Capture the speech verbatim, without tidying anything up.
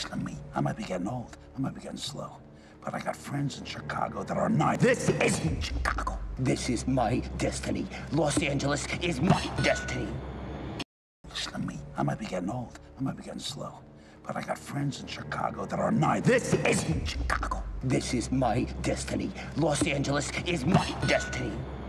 Listen to me. I might be getting old. I might be getting slow. But I got friends in Chicago that are nine. This isn't Chicago. This is my destiny. Los Angeles is my destiny. Listen to me. I might be getting old. I might be getting slow. But I got friends in Chicago that are nine. This isn't Chicago. This is my destiny. Los Angeles is my destiny.